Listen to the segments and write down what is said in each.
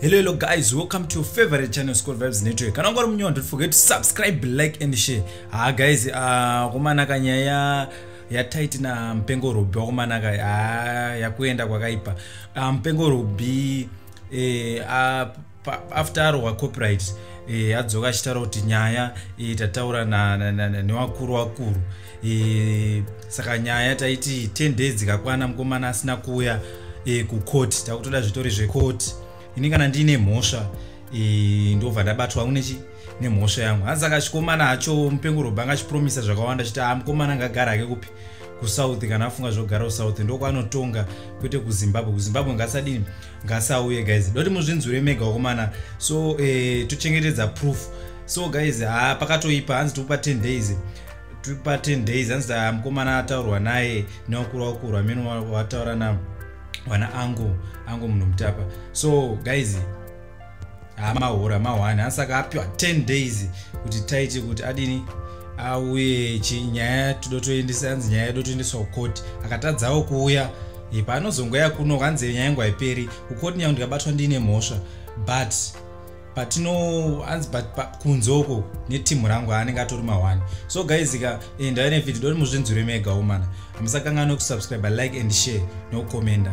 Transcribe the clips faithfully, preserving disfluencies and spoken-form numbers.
Hello hello guys, welcome to your favorite channel School Vibes Network. Kana ngori munyo, don't forget to subscribe, like and share. Ah guys, ah kumana kanyaya ya tight na mpengo rubi kumana ka ah ya kuenda kwakaipa. Ah mpengo rubi eh ah after wa copyright eh adzoka chitaro kuti nyaya itataura na ne wakuru wakuru. Eh saka nyaya taiti ten days kakwana mkomana asina kuya eh ku court takutoda zvitori zve court. Ini kana ndine mhosva eh ndobva ndabatwa unechi nemhosva yangu. Hanzi akachikomana hacho mpengo robanga chipromisa zvakawanda chiti ah mukomana ngagara ake kupi ku South kana afunga zvogara ku South ndoko anotonga kwete ku Zimbabwe. Ku Zimbabwe ngasadini ngasauye guys. Doti muzvinzure mega komana. So eh tochengetedza proof. So guys ah pakatoipa hanzi tupa ten days. Tupa ten days hanzi mukomana ataurwa naye neokuru okuru amene wataura na wana ango ango munhu mutapa. So guys ama hora ma one asaka apiwa ten days kuti taiti kuti adini auye chinyaya tudotoendesa hanzi nyaya dotoendeswa court akatadzawo kuuya ipanozongoya kuno kanze nyaya yangu haiperi kukoti nyangu ndikabatwa ndine mhosva but patino hanzi but kunzoko netimu rangu anenge atori ma one. So guys ika enda ine video doti muzvinzure mega omana amusakanga no subscribe, like and share no comment.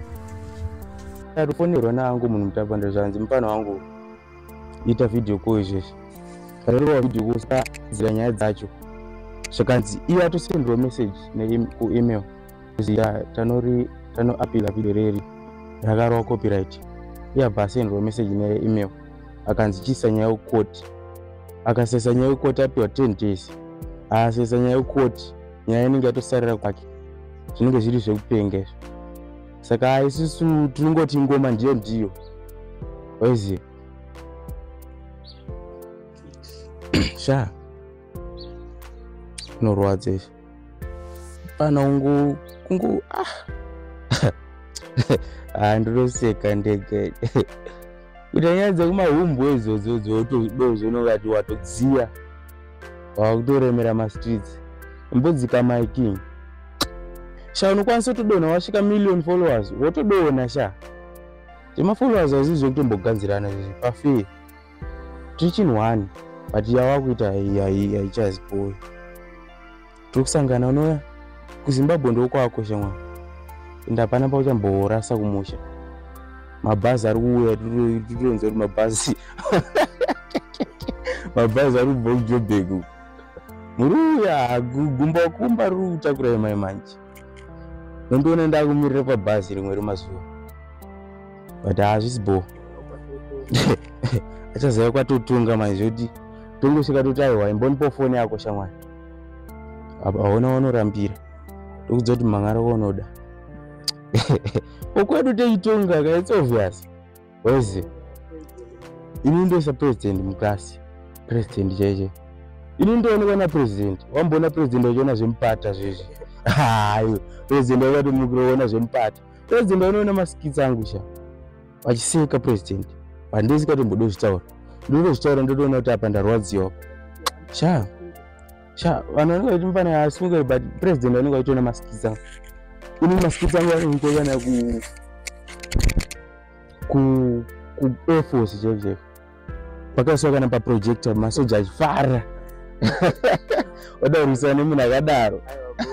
Arifonero na angu munhu mutapa ndezvanzi mupano wangu ita video koizvezvi karero video kusa ziranyaya dzacho zvakanzi iye atosendwa message ku email kuziya tanori tano appeal video reri rakarwa copyright iye abasendwa message ne email akanzi chisa nyaya court akasesa nyaya court apiwa ten days asesa nyaya court nyaya inenge yatosarira kwake zvinenge zviri zvekupenga. Saka isusu tinongoti ngoma ndiyo ndiyo wezi sha norwadze pana ungu kungu ah ah ndoseka ndege kutanyadza kumahumbu ezodzo dzoto nongati watodziya wakutoremera ma streets mbodzika my king. Sha unokwanisa kutodona wasvika million followers wotodona sha tema followers azizwe kutombogadzirana izvi pafe trichin one but yawa kuita haichazipoi tokusangana unoya kuZimbabwe ndokwako shamwa enda pana pauchamborasa kumusha mabhazi ari kuuya tutonzwa kuti mabhazi mabhazi ari kubva kuJoburg muruya gumba kumba ruri kutakura mai manje nondoona ndakumirira pabhazi rimwe remazuva but hazvisibo achazaya kwatotunga manje kuti tongosvika toti aiwa imbonipo foni yako shamwari haona wanorambira ndokudza kuti mangara waunoda okwedu teitonga ka it's obvious wezi ini ndoisa president mukasi president cheche ini ndoonekwa na president wamboona president wachiona zvemupata zvezvi hayo president wakati mukuroona zvemupata president unoona masikitsi angu sha vachiseka president pandisi katombodo zvitaura ndotozvitaura ndotoona kuti apa ndarwadziwa sha sha vanhu vanenge vachimufana asunga but president vanenge vachitoona masikitsi angu ini masikitsi angu anongokana ku ku ku air force chezve pakaiswa kana paprojector masoja achifara wadaurisa nemunhu akadaro.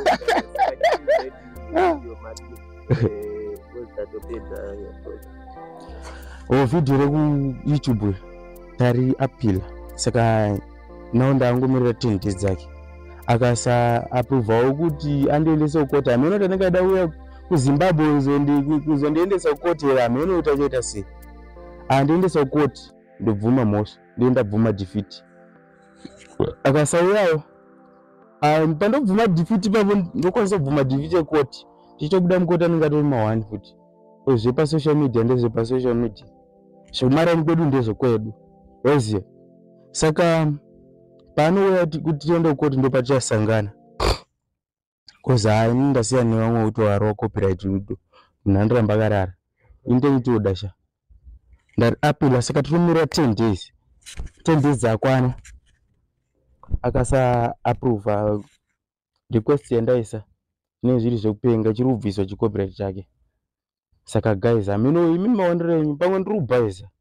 Oh video reku YouTube tari appeal saka naonda angomirira ten days dzake akasa approve kuti andiendese court amene kuti ndingada uya ku Zimbabwe uzondi kuzondiendesa court era amene utachoita sei andiendesa court ndobvuma mhosva ndienda bvuma defeat akasauyayo um pandobvuma defeat papo ndokwanisa kubvuma defeat yecourt tichitobuda mukoti anenge atori ma one futi zvepa social media ndezvepa social media zvomarani kwedu ndezvekwedu weziya. Saka panouya kuti tiende kukoti ndopatichasangana koza hai ini ndasiya nevamwe kuti warwa copyright rudo munhu andiramba akarara indeitoda sha ndari apila saka tinomira ten days ten days dzakwana akasa approve request yandaisa ne zviri zvekupenga chiri kubviswa chicopyright chake. Saka guys amino imi maonero enyu pamwe ndiri kubvaiza